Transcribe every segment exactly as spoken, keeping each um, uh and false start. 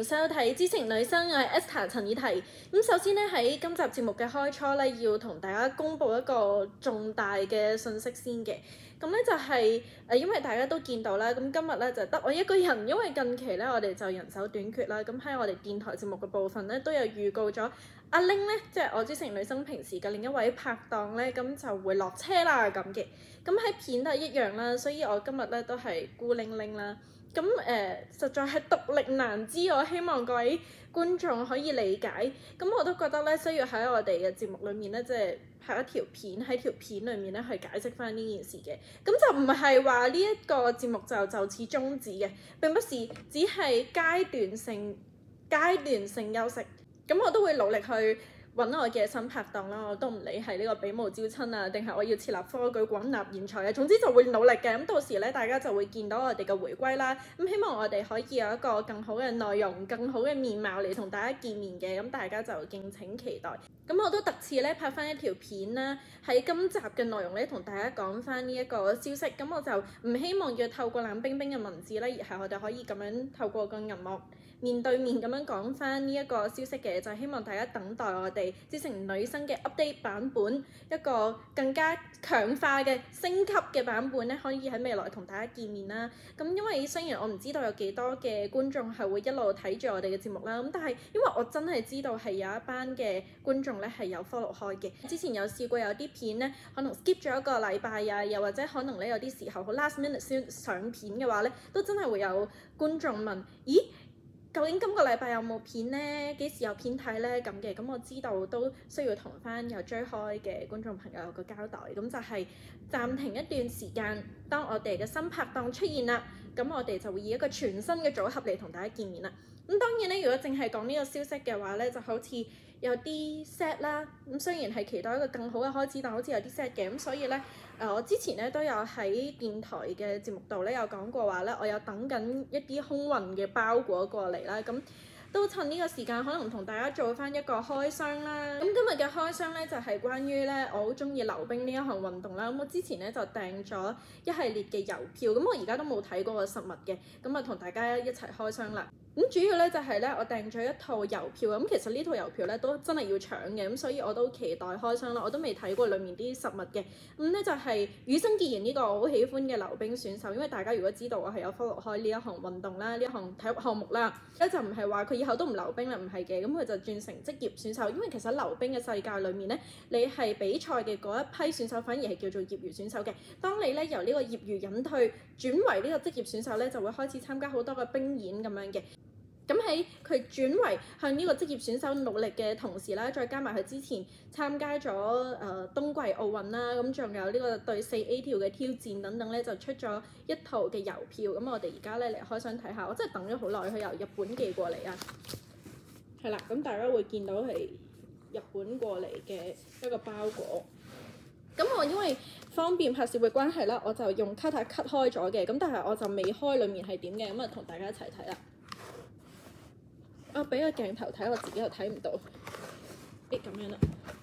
收睇知情女生，我係 Esther 陳以緹。咁首先咧喺今集節目嘅開初咧，要同大家公布一個重大嘅訊息先嘅。咁咧就係、是、誒，因為大家都見到啦，咁今日咧就得我一個人，因為近期咧我哋就人手短缺啦。咁喺我哋電台節目嘅部分咧都有預告咗，阿 Ling 咧即係我知情女生平時嘅另一位拍檔咧，咁就會落車啦咁嘅。咁喺片都係一樣啦，所以我今日咧都係孤零零啦。咁誒、呃，實在係獨力難支，我希望各位觀眾可以理解。咁我都覺得咧，需要喺我哋嘅節目裏面咧，即係拍一條片喺條片裏面咧去解釋翻呢件事嘅。咁就唔係話呢一個節目就就此終止嘅，並不是只係階段性階段性休息。咁我都會努力去揾我嘅新拍檔啦，我都唔理係呢個比武招親啊，定係我要設立科舉廣納賢才啊，總之就會努力嘅。咁到時咧，大家就會見到我哋嘅回歸啦。咁希望我哋可以有一個更好嘅內容、更好嘅面貌嚟同大家見面嘅。咁大家就敬請期待。咁我都特次咧拍翻一條片啦，喺今集嘅內容咧同大家講翻呢一個消息。咁我就唔希望要透過冷冰冰嘅文字咧，而係我哋可以咁樣透過個銀幕面對面咁樣講翻呢一個消息嘅，就係希望大家等待我哋知情女生嘅 update 版本，一個更加強化嘅升級嘅版本咧，可以喺未來同大家見面啦。咁因為雖然我唔知道有幾多嘅觀眾係會一路睇住我哋嘅節目啦，咁但係因為我真係知道係有一班嘅觀眾咧係有 follow 開嘅。之前有試過有啲片咧，可能 skip 咗一個禮拜啊，又或者可能咧有啲時候好 last minute 先上片嘅話咧，都真係會有觀眾問：咦？究竟今個禮拜有冇片呢？幾時有片睇呢？咁嘅，咁我知道都需要同翻有追開嘅觀眾朋友有個交代，咁就係暫停一段時間。當我哋嘅新拍檔出現啦，咁我哋就會以一個全新嘅組合嚟同大家見面啦。咁當然咧，如果淨係講呢個消息嘅話咧，就好似有啲 sad 啦。咁雖然係期待一個更好嘅開始，但好似有啲 sad 嘅。咁所以咧，誒、呃、我之前咧都有喺電台嘅節目度咧有講過話咧，我有等緊一啲空運嘅包裹過嚟啦。咁都趁呢個時間，可能同大家做翻一個開箱啦。咁今日嘅開箱咧就係、是、關於咧我好中意溜冰呢一項運動啦。咁我之前咧就訂咗一系列嘅郵票，咁我而家都冇睇過個實物嘅，咁啊同大家一齊開箱啦。咁主要咧就係咧，我訂咗一套郵票，咁其實呢套郵票咧都真係要搶嘅，咁所以我都期待開箱啦。我都未睇過裡面啲實物嘅。咁咧就係羽生結弦呢個我好喜歡嘅溜冰選手，因為大家如果知道我係有 follow 開呢一項運動啦，呢一項體育項目啦，咧就唔係話佢以後都唔溜冰啦，唔係嘅，咁佢就轉成職業選手。因為其實溜冰嘅世界裡面咧，你係比賽嘅嗰一批選手反而係叫做業餘選手嘅。當你咧由呢個業餘隱退轉為呢個職業選手咧，就會開始參加好多嘅冰演咁樣嘅。咁喺佢轉為向呢個職業選手努力嘅同時啦，再加埋佢之前參加咗誒、呃、冬季奧運啦，咁仲有呢個對四 A 條嘅挑戰等等咧，就出咗一套嘅郵票。咁我哋而家咧嚟開箱睇下，我真係等咗好耐，佢由日本寄過嚟啊。係啦，咁大家會見到係日本過嚟嘅一個包裹。咁我因為方便拍攝嘅關係啦，我就用卡帶 cut 開咗嘅，咁但係我就未開裡面係點嘅，咁啊同大家一齊睇啦。我俾個鏡頭睇，我自己又睇唔到。誒咁樣啦。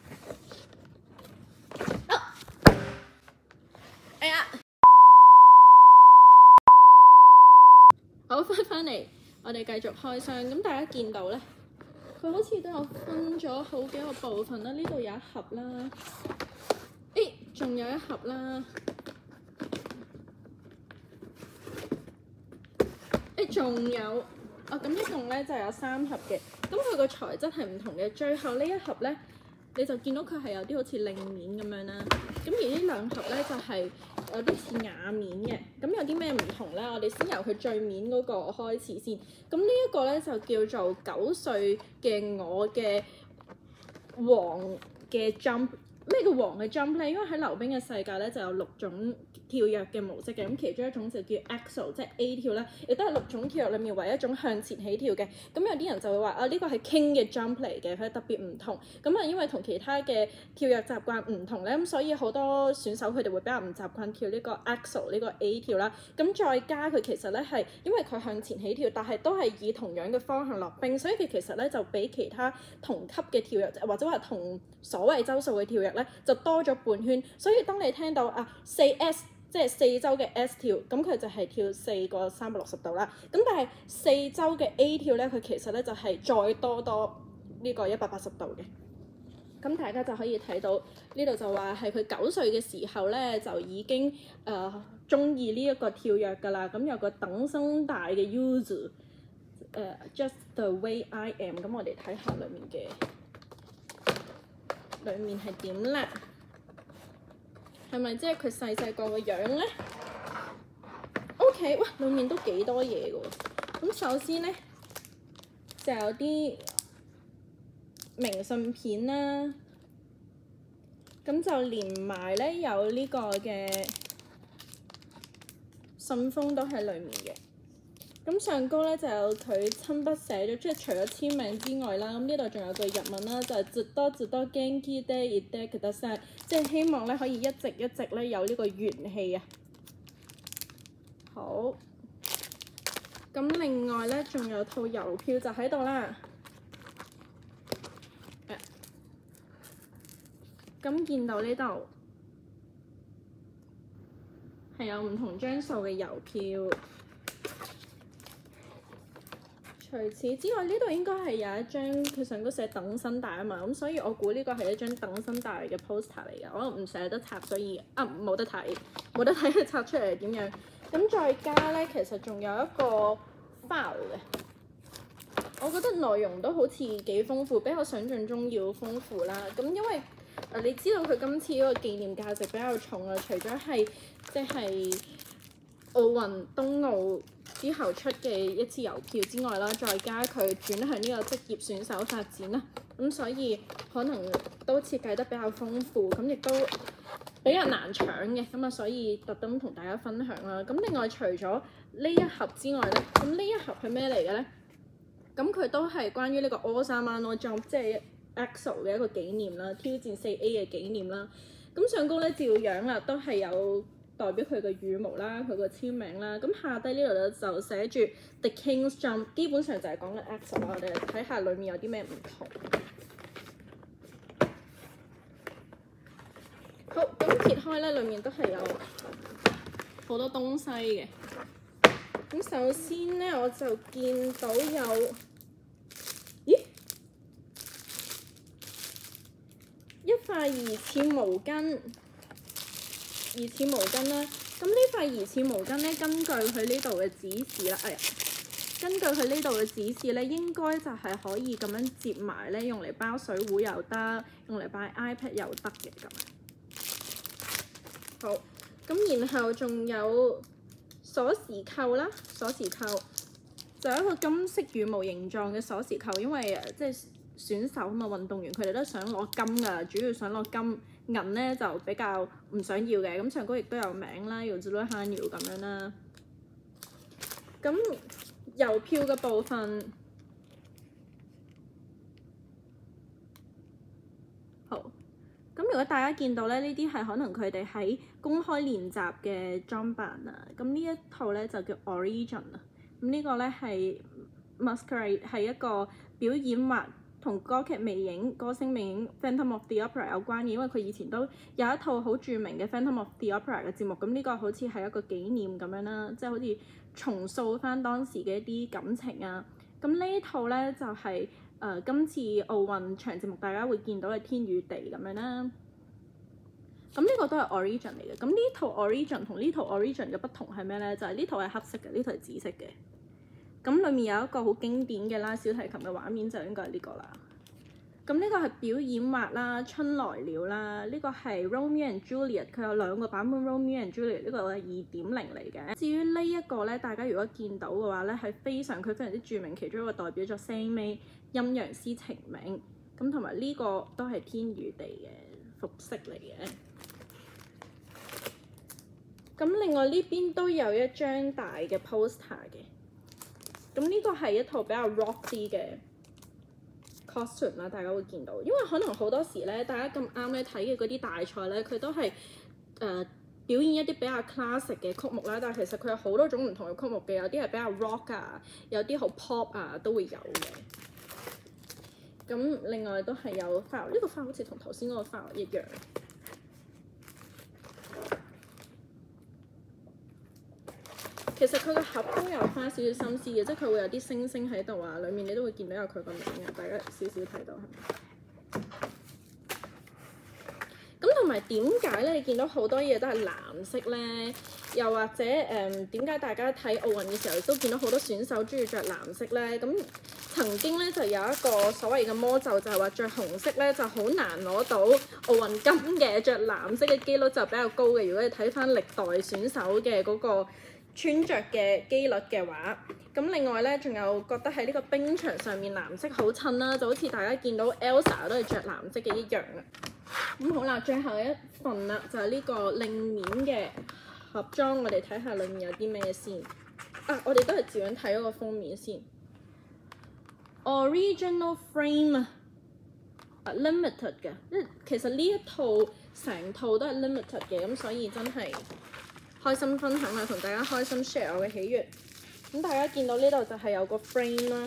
啊！哎呀！好，翻返嚟，我哋繼續開箱。咁大家見到咧，佢好似都有分咗好幾個部分啦。呢度有一盒啦。誒，仲有一盒啦。誒，仲有。哦，咁一共咧就有三盒嘅，咁佢個材質係唔同嘅。最後呢一盒咧，你就見到佢係有啲好似令面咁樣啦。咁而呢兩盒咧就係、是、有啲似瓦面嘅。咁有啲咩唔同咧？我哋先由佢最面嗰個開始先。咁呢一個咧就叫做九歲嘅我嘅黃嘅 jump。咩叫黃嘅 jump 咧？因為喺溜冰嘅世界咧就有六種跳躍嘅模式嘅，咁其中一種就叫 Axel， 即係 A 跳啦，亦都係六種跳躍裡面唯一一種向前起跳嘅。咁有啲人就會話啊，呢個係 King 嘅 jump 嚟嘅，佢特別唔同。咁啊，因為同其他嘅跳躍習慣唔同咧，咁所以好多選手佢哋會比較唔習慣跳呢個 Axel 呢個 A 跳啦。咁再加佢其實咧係因為佢向前起跳，但係都係以同樣嘅方向落冰，所以佢其實咧就比其他同級嘅跳躍或者話同所謂周數嘅跳躍咧就多咗半圈。所以當你聽到啊四 S 即係四周嘅 S 跳，咁佢就係跳四個三百六十度啦。咁但係四周嘅 A 跳咧，佢其實咧就係再多多呢個一百八十度嘅。咁大家就可以睇到呢度就話係佢九歲嘅時候咧，就已經誒中意呢一個跳躍㗎啦。咁有個等身大嘅 user 誒 just the way I am。咁我哋睇下裡面嘅裡面係點咧？係咪即係佢細細個個樣咧 ？OK， 哇！裡面都幾多嘢㗎喎。咁首先咧就有啲明信片啦，咁就連埋咧有呢個嘅信封都喺裡面嘅。咁上高咧就有佢親筆寫咗，即係除咗簽名之外啦，咁呢度仲有句日文啦，就係ずっとずっと元気でいてください，即係希望咧可以一直一直咧有呢個元氣啊。好，咁另外咧仲有套郵票就喺度啦。咁見到呢度係有唔同張數嘅郵票。除此之外，呢度應該係有一張佢上高寫等身大啊嘛，咁所以我估呢個係一張等身大嘅 poster 嚟嘅，可能唔捨得拆，所以啊冇得睇，冇得睇佢拆出嚟係點樣。咁再加咧，其實仲有一個 file 嘅，我覺得內容都好似幾豐富，比我想象中要豐富啦。咁因為啊，你知道佢今次嗰個紀念價值比較重啊，除咗係即係奧運東奧之後出嘅一次郵票之外啦，再加佢轉向呢個職業選手發展啦，咁所以可能都設計得比較豐富，咁亦都比較難搶嘅，咁啊所以特登同大家分享啦。咁另外除咗呢一盒之外咧，咁呢一盒係咩嚟嘅咧？咁佢都係關於呢個 All Star No Jump 即係 E X O 嘅一個紀念啦，挑戰四 A 嘅紀念啦。咁上高咧照樣啦，都係有代表佢嘅羽毛啦，佢個簽名啦。咁下低呢度咧就寫住 The King's Jump， 基本上就係講緊 E X O 啦。我哋睇下裡面有啲咩唔同。好，咁揭開咧，裡面都係有好多東西嘅。咁首先咧，我就見到有，咦？一塊疑似毛巾，疑似毛巾啦。咁呢塊疑似毛巾咧，根據佢呢度嘅指示啦，哎呀，根據佢呢度嘅指示咧，應該就係可以咁樣接埋咧，用嚟包水壺又得，用嚟擺 iPad 又得嘅咁樣。好，咁然後仲有鎖匙扣啦，鎖匙扣就係一個金色羽毛形狀嘅鎖匙扣，因為誒即係選手啊嘛，運動員佢哋都想攞金㗎，主要想攞金，銀咧就比較唔想要嘅。咁上高亦都有名啦，要做咗慳料咁樣啦。咁郵票嘅部分，好。咁如果大家見到咧，呢啲係可能佢哋喺公開練習嘅裝扮啊。咁呢一套咧就叫 Origin 啊。咁呢個咧係 Masquerade 係一個表演或同歌劇魅影、歌星魅影 Phantom of the Opera 有關嘅，因為佢以前都有一套好著名嘅 Phantom of the Opera 嘅節目。咁呢個好似係一個紀念咁樣啦，即係好似重塑翻當時嘅一啲感情啊。咁呢套咧就係、是。誒、呃、今次奧運長節目大家會見到嘅天與地咁樣啦，咁呢個都係 Origin 嚟嘅。咁呢套 Origin 同呢套 Origin 嘅不同係咩咧？就係、是、呢套係黑色嘅，呢套係紫色嘅。咁裡面有一個好經典嘅拉小提琴嘅畫面，就應該係呢個啦。咁呢個係表演畫啦，春來了啦。呢、這個係 Romeo and Juliet， 佢有兩個版本 Romeo and Juliet， 呢個係二點零嚟嘅。至於呢一個咧，大家如果見到嘅話咧，係非常佢非常之著名，其中一個代表作《星尾陰陽師情銘》，咁同埋呢個都係天與地嘅服飾嚟嘅。咁另外呢邊都有一張大嘅 poster 嘅。咁呢個係一套比較 rock 啲嘅 costume 啦，大家會見到，因為可能好多時咧，大家咁啱咧睇嘅嗰啲大賽咧，佢都係誒、呃、表演一啲比較 classic 嘅曲目啦，但係其實佢有好多種唔同嘅曲目嘅，有啲係比較 rock 啊，有啲好 pop 啊，都會有嘅。咁另外都係有 file， 呢個 file 好似同頭先嗰個 file 一樣。 其實佢個盒都有花少少心思嘅，即係佢會有啲星星喺度啊，裡面你都會見到有佢個名嘅，大家少少睇到係咪？咁同埋點解咧？你見到好多嘢都係藍色咧？又或者誒點解大家睇奧運嘅時候，亦都見到好多選手中意着藍色咧？咁曾經咧就有一個所謂嘅魔咒，就係話着紅色咧就好難攞到奧運金嘅，着藍色嘅機率就比較高嘅。如果你睇翻歷代選手嘅嗰個穿着嘅機率嘅話，咁另外咧仲有覺得喺呢個冰場上面藍色好襯啦，就好似大家見到 Elsa 都係着藍色嘅一樣啊。咁好啦，最後一份啦，就係、是、呢個令面嘅盒裝，我哋睇下裡面有啲咩先。啊，我哋都係照樣睇嗰個封面先。Original frame 啊 ，limited 嘅，即係其實呢一套成套都係 limited 嘅，咁所以真係開心分享啦，同大家開心 share 我嘅喜悅。咁大家見到呢度就係有個 frame 啦。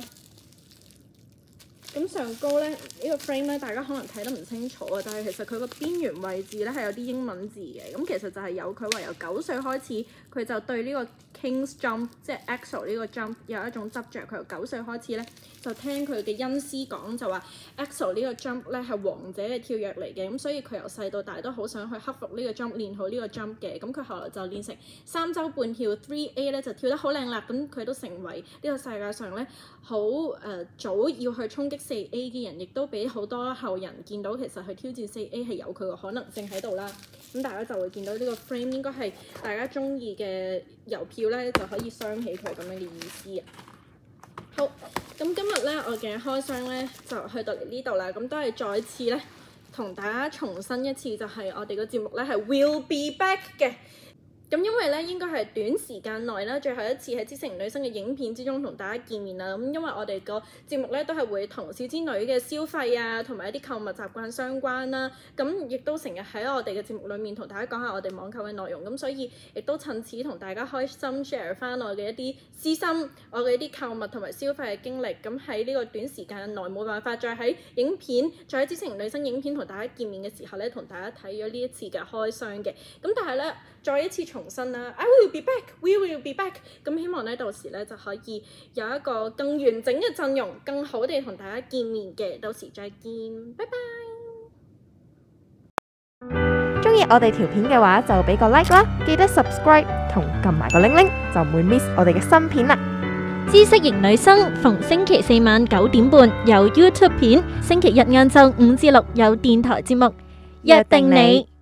咁上高咧，呢、呢個 frame 咧，大家可能睇得唔清楚啊，但係其實佢個邊緣位置咧係有啲英文字嘅。咁其實就係有佢話由九歲開始，佢就對呢個 King's Jump， 即係 Axel 呢個 jump 有一種執着。佢由九歲開始咧，就聽佢嘅恩師講，就話 Axel 呢個 jump 咧係王者嘅跳躍嚟嘅。咁所以佢由細到大都好想去克服呢個 jump， 練好呢個 jump 嘅。咁佢後來就練成三周半跳 three A 咧，就跳得好靚啦。咁佢都成為呢個世界上咧好誒早要去衝擊四 A 嘅人，亦都俾好多後人見到，其實去挑戰四 A 係有佢個可能性喺度啦。咁大家就會見到呢個 frame 應該係大家中意嘅郵票咧，就可以鑲起佢咁樣嘅意思啊。好，咁今日咧我嘅開箱咧就去到嚟呢度啦。咁都係再次咧同大家重申一次，就係我哋個節目咧係 will be back 嘅。咁因為咧應該係短時間內咧最後一次喺知性女生嘅影片之中同大家見面啦。咁因為我哋個節目咧都係會同小資女嘅消費啊同埋一啲購物習慣相關啦。咁亦都成日喺我哋嘅節目裡面同大家講下我哋網購嘅內容。咁所以亦都趁此同大家開心 share 翻我嘅一啲私心，我嘅一啲購物同埋消費嘅經歷。咁喺呢個短時間內冇辦法再喺影片，再喺知性女生影片同大家見面嘅時候咧，同大家睇咗呢一次嘅開箱嘅。咁但係咧再一次重新啦 ，I will be back，we will be back。咁希望咧到時咧就可以有一個更完整嘅陣容，更好地同大家見面嘅。到時再見，拜拜。 中意我哋條片嘅話就俾個 like 啦，記得 subscribe 同撳埋個鈴鈴，就唔會 miss 我哋嘅新片啦。 知識型女生逢星期四晚九點半有 YouTube 片，星期日晏晝五至六有電台節目，約定你。